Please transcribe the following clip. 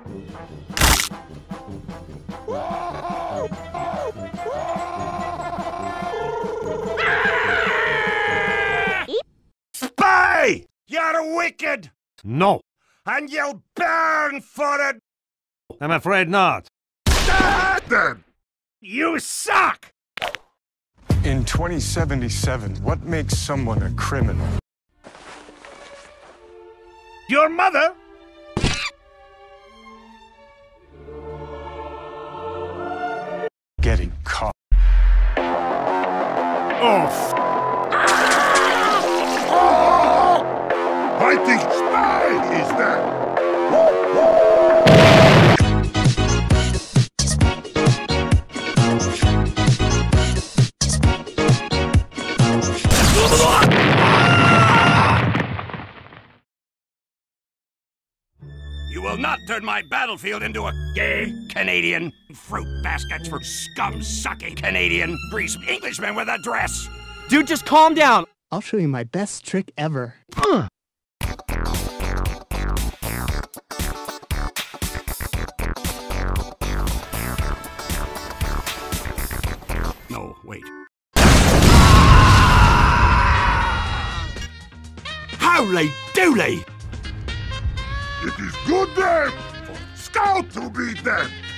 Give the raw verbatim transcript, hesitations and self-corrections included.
Spy! You're wicked! No. And you'll burn for it! I'm afraid not. Then! You suck! In twenty seventy-seven, what makes someone a criminal? Your mother? Getting caught. Oh, f oh! I think Spy is that! You will not turn my battlefield into a gay Canadian fruit baskets for scum-sucking Canadian grease Englishmen with a dress. Dude, just calm down. I'll show you my best trick ever. Uh. No, wait. Howly dooley! It is good then for Scout to be dead.